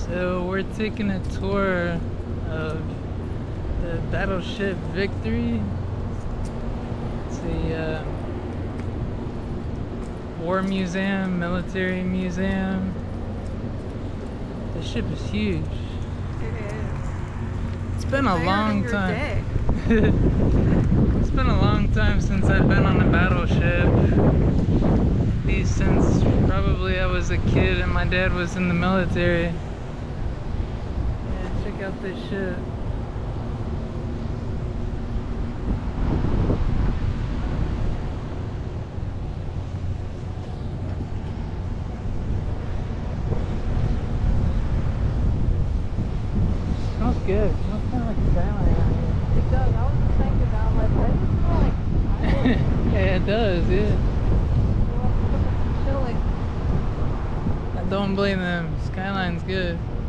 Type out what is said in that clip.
So we're taking a tour of the battleship Victory. It's a war museum, military museum. The ship is huge. It is. It's been a long time. It's been a long time since I've been on a battleship. At least since probably I was a kid and my dad was in the military. Yeah, check out this ship. Smells good. It smells kind of like a skyline out here. It does. I was just thinking that. I'm like, why does it smell like Thailand? Yeah, it does, yeah. Chilling. I don't blame them. Skyline's good.